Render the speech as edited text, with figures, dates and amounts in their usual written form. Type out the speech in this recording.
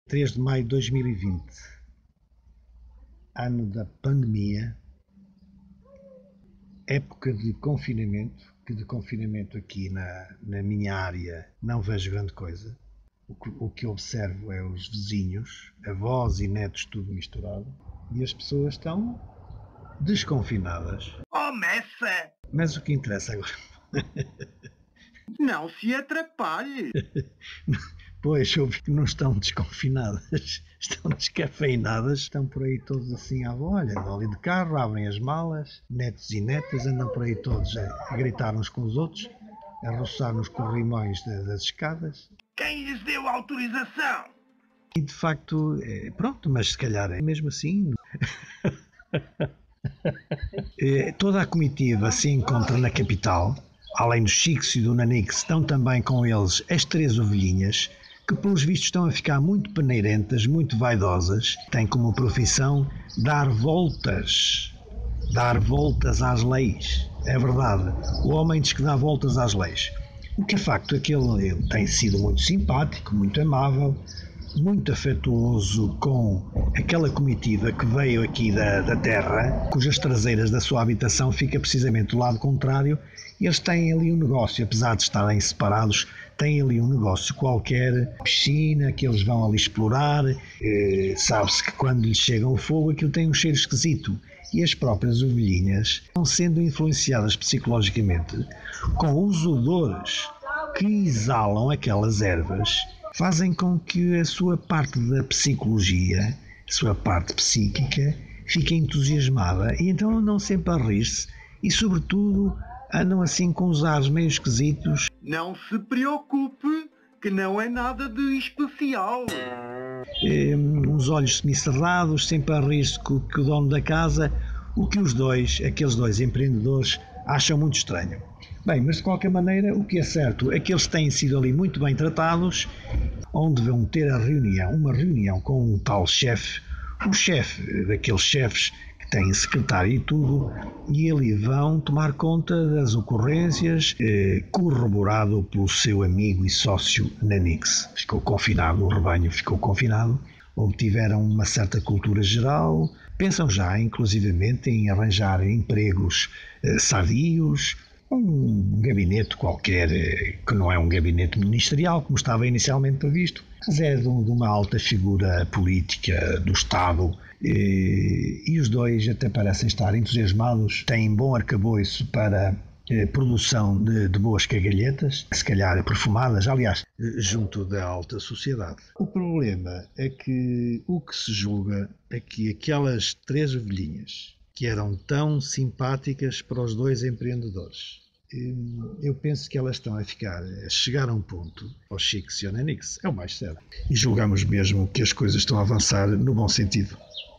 3 de maio de 2020, ano da pandemia, época de confinamento, que de confinamento aqui na minha área não vejo grande coisa. O que observo é os vizinhos, avós e netos tudo misturado, e as pessoas estão desconfinadas. Oh, Messa! Mas o que interessa agora? Não se atrapalhe! Pois, eu vi que não estão desconfinadas, estão descafeinadas, estão por aí todos assim à olha, andam ali de carro, abrem as malas, netos e netas, andam por aí todos a gritar uns com os outros, a roçar nos corrimões das escadas. Quem lhes deu autorização? E de facto, pronto, mas se calhar é mesmo assim. Toda a comitiva se encontra na capital, além do Chiques e do Nanix, estão também com eles as 3 ovelhinhas, que pelos vistos estão a ficar muito peneirentas, muito vaidosas, têm como profissão dar voltas às leis. É verdade, o homem diz que dá voltas às leis. O que é facto é que ele tem sido muito simpático, muito amável, muito afetuoso com aquela comitiva que veio aqui da terra, cujas traseiras da sua habitação fica precisamente do lado contrário. Eles têm ali um negócio, apesar de estarem separados, têm ali um negócio qualquer, piscina, que eles vão ali explorar. Sabe-se que quando lhes chega o fogo aquilo tem um cheiro esquisito. E as próprias ovelhinhas estão sendo influenciadas psicologicamente com os odores que exalam aquelas ervas, fazem com que a sua parte da psicologia, a sua parte psíquica, fique entusiasmada e então andam sempre a rir-se e, sobretudo, andam assim com os ares meio esquisitos. Não se preocupe, que não é nada de especial. Uns olhos semicerrados, sempre a rir-se com o dono da casa, o que aqueles dois empreendedores, acham muito estranho. Bem, mas de qualquer maneira, o que é certo é que eles têm sido ali muito bem tratados, onde vão ter uma reunião com um tal chefe, o chefe daqueles chefes que têm secretário e tudo, e ali vão tomar conta das ocorrências, corroborado pelo seu amigo e sócio Nanix. Ficou confinado, o rebanho ficou confinado, obtiveram uma certa cultura geral, pensam já inclusivamente em arranjar empregos sadios, um gabinete qualquer, que não é um gabinete ministerial, como estava inicialmente previsto, mas é de uma alta figura política do Estado, e os dois até parecem estar entusiasmados, têm bom arcabouço para produção de boas cagalhetas, se calhar perfumadas, aliás, junto da alta sociedade. O problema é que o que se julga é que aquelas 3 ovelhinhas, que eram tão simpáticas para os 2 empreendedores, eu penso que elas estão a chegar a um ponto, ao Chiques e ao Nanix, é o mais certo. E julgamos mesmo que as coisas estão a avançar no bom sentido.